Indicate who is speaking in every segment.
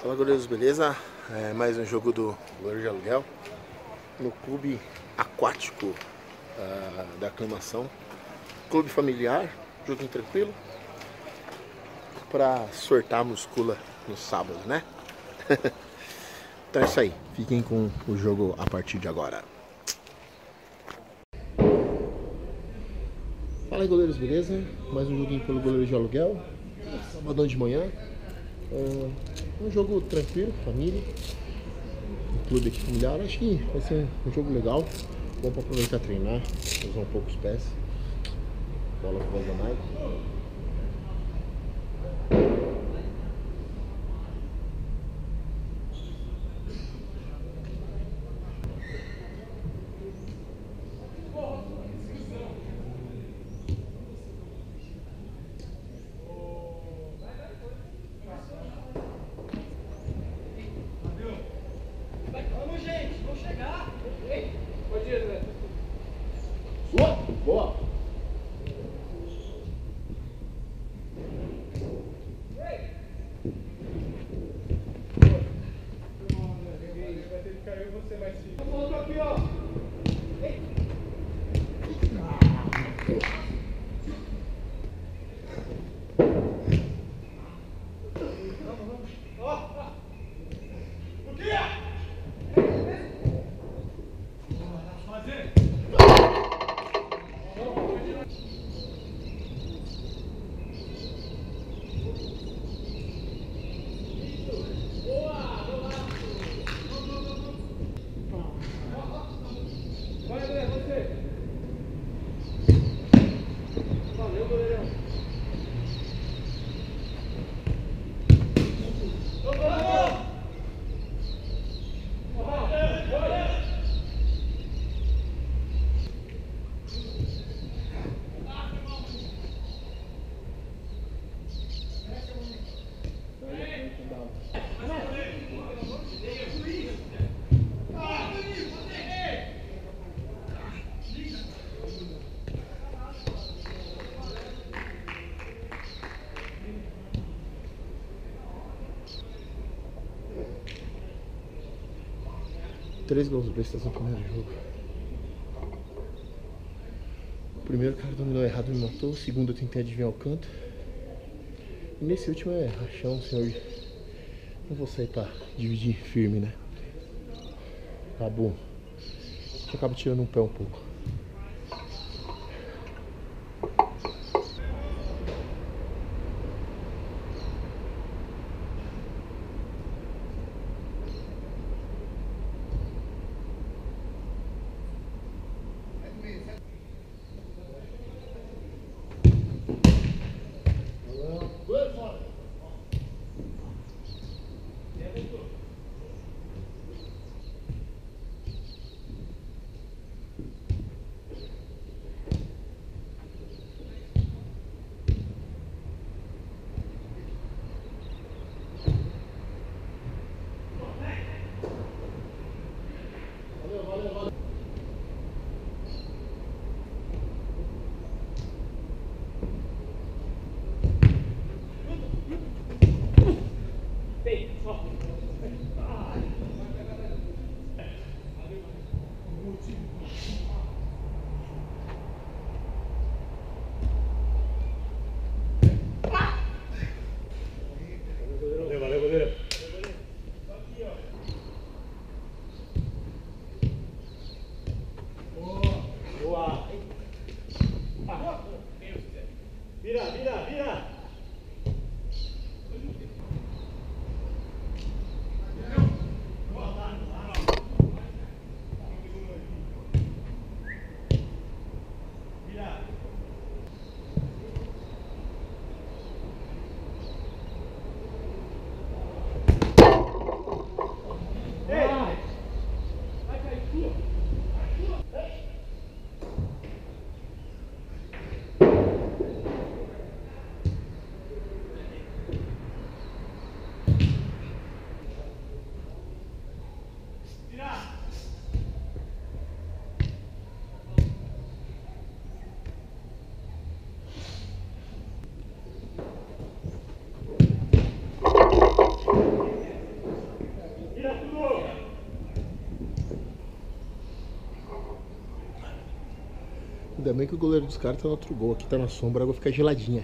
Speaker 1: Fala, goleiros, beleza? Mais um jogo do goleiro de aluguel no clube aquático da aclimação. Clube familiar, joguinho tranquilo para sortar a muscula no sábado, né? Então é isso aí, fiquem com o jogo a partir de agora. Fala aí, goleiros, beleza? Mais um joguinho pelo goleiro de aluguel, sabadão de manhã. Um jogo tranquilo, família, um clube aqui familiar. Acho que vai ser um jogo legal, bom para aproveitar e treinar, usar um pouco os pés. Bola com o Nike.
Speaker 2: Vamos, gente, vamos chegar. Pode ir, Zé.
Speaker 1: Boa!
Speaker 2: Vai ter que cair você mais fica. Volta aqui, ó. Vai, André, você. Valeu, goleirão.
Speaker 1: Três gols bestas no primeiro jogo. O primeiro cara dominou errado, me matou. O segundo eu tentei adivinhar o canto. E nesse último é rachão, senhor. Não vou sair pra dividir firme, né? Tá bom. Eu acabo tirando um pé um pouco. Ainda bem que o goleiro dos caras tá no outro gol. Aqui tá na sombra, a água fica geladinha.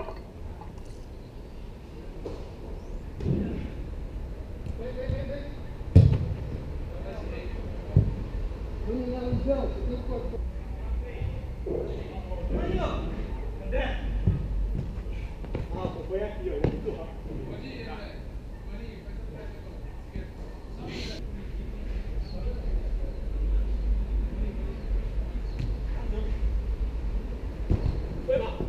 Speaker 2: Foi aqui, ó. Muito rápido. Foi mal.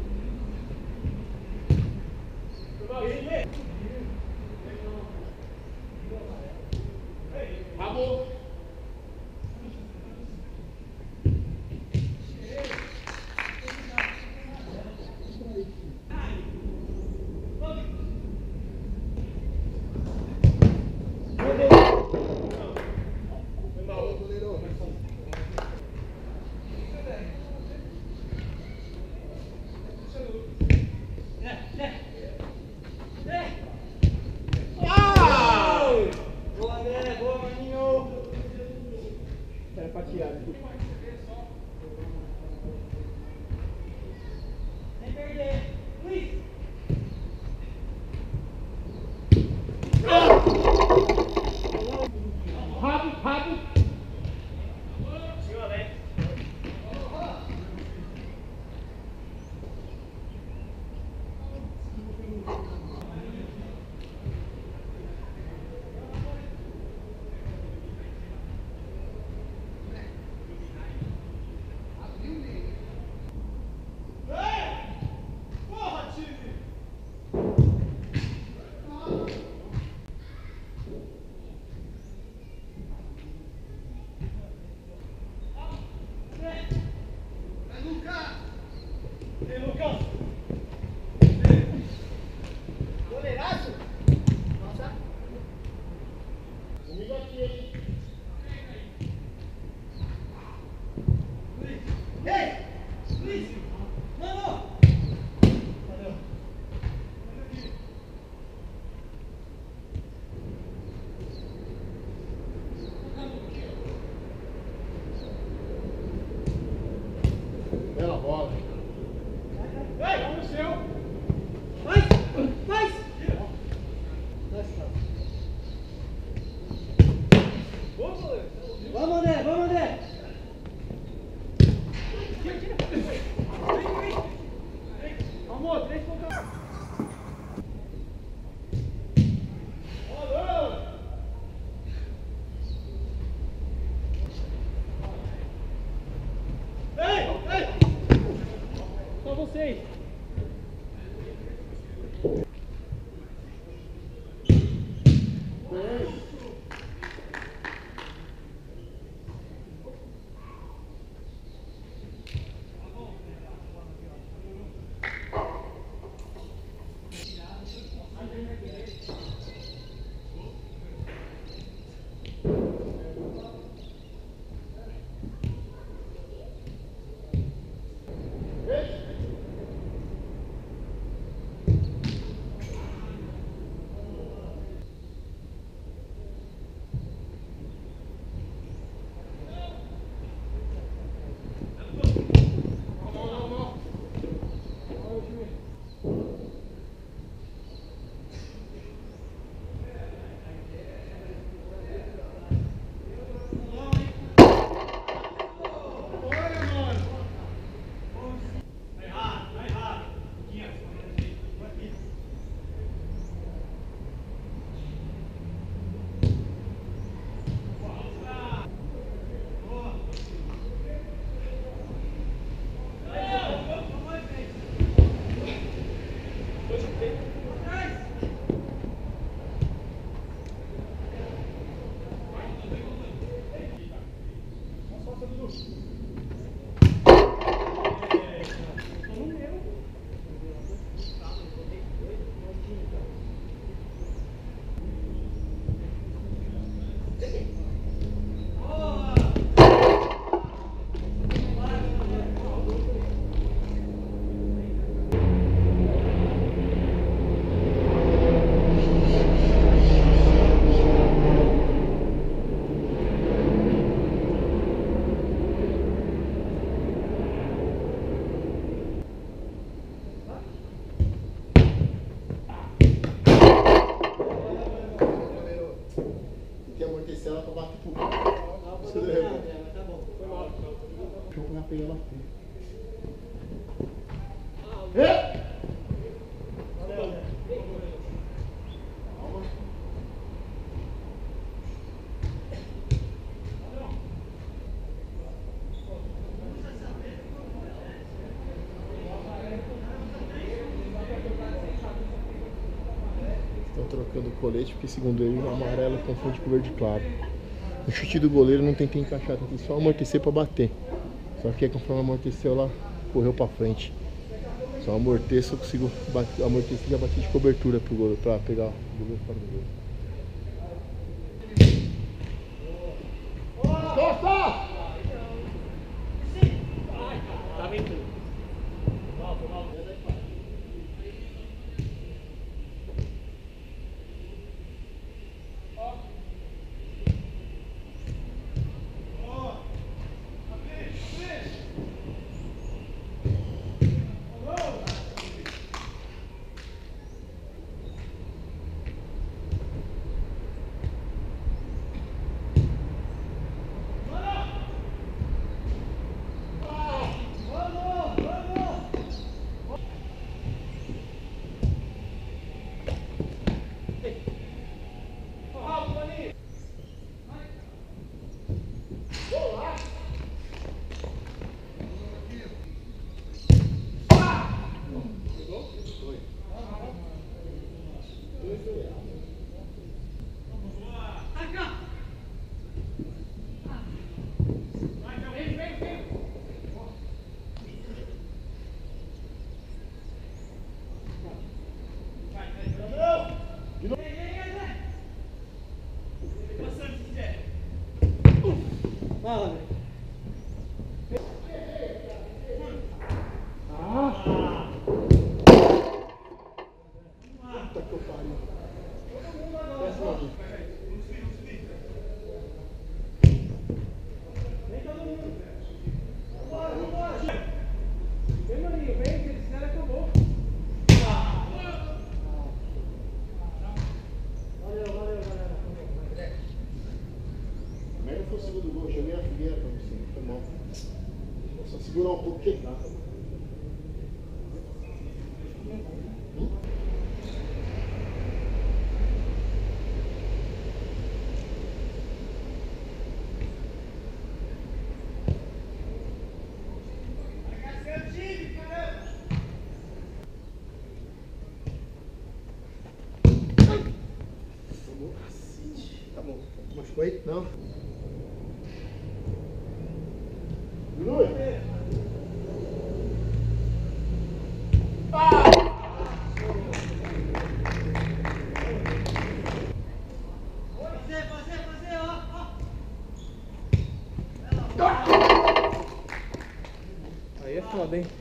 Speaker 2: Acabou.
Speaker 1: Bela bola.
Speaker 2: Vai, vamos no seu.
Speaker 1: pegar lá frente. Estão trocando o colete porque, segundo ele, o amarelo confunde com o verde claro. O chute do goleiro não tentei encaixar, tentei só amortecer para bater. Só que conforme amorteceu, ela correu para frente. Só amorteço, eu consigo amortecer e já bati de cobertura pro goleiro, para pegar o goleiro fora do gol. Foi o segundo gol, joguei a fogueira pra você, foi mal. Só segurar um pouco que dá. Tá bom. Machucou aí? Não.
Speaker 2: Aí é foda, hein?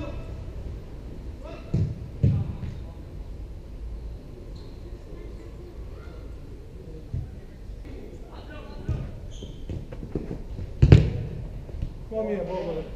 Speaker 2: Boa minha, boa, boa.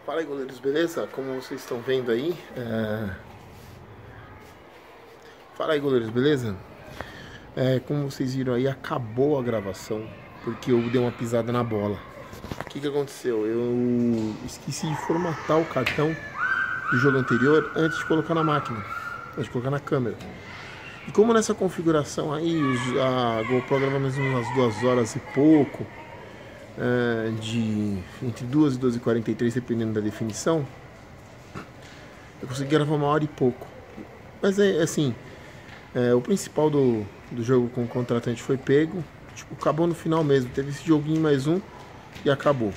Speaker 1: Fala aí, goleiros, beleza? Como vocês estão vendo aí, Fala aí, goleiros, beleza? Como vocês viram aí, acabou a gravação porque eu dei uma pisada na bola. O que aconteceu? Eu esqueci de formatar o cartão do jogo anterior antes de colocar na máquina, antes de colocar na câmera. E como nessa configuração aí, a GoPro grava mais umas 2 horas e pouco, entre 2 e 2h43, dependendo da definição, eu consegui gravar 1 hora e pouco. Mas assim, o principal do jogo com o contratante foi pego, tipo, acabou no final mesmo, teve esse joguinho mais um e acabou.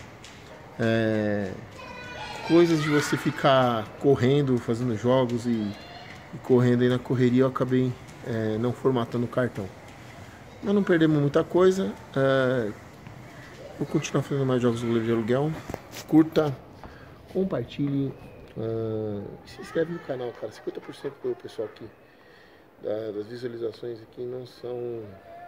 Speaker 1: Coisas de você ficar correndo, fazendo jogos e correndo aí na correria, eu acabei não formatando o cartão. Mas não perdemos muita coisa. Vou continuar fazendo mais jogos do goleiro de aluguel. Curta, compartilhe, se inscreve no canal, cara. 50% do pessoal aqui das visualizações aqui não são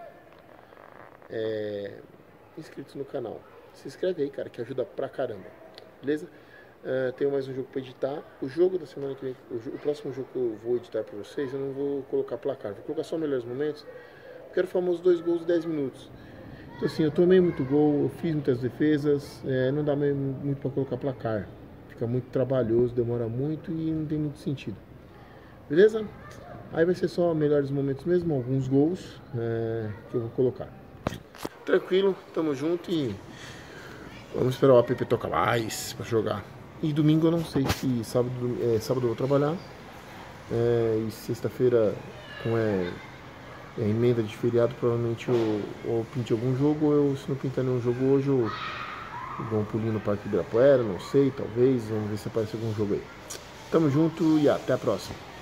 Speaker 1: inscritos no canal. Se inscreve aí, cara, que ajuda pra caramba. Beleza? Tenho mais um jogo pra editar. O jogo da semana que vem, o próximo jogo que eu vou editar pra vocês, eu não vou colocar placar, vou colocar só melhores momentos. Eu quero famosos 2 gols de 10 minutos. Então assim, eu tomei muito gol, eu fiz muitas defesas, não dá muito pra colocar placar. Fica muito trabalhoso, demora muito e não tem muito sentido. Beleza? Aí vai ser só melhores momentos mesmo, alguns gols que eu vou colocar. Tranquilo, tamo junto e vamos esperar o app tocar mais pra jogar. E domingo eu não sei se sábado eu vou trabalhar. E sexta-feira, com a emenda de feriado, provavelmente eu pinte algum jogo. Ou se não pintar nenhum jogo hoje, eu dou um pulinho no Parque Ibirapuera, não sei, talvez. Vamos ver se aparece algum jogo aí. Tamo junto e até a próxima.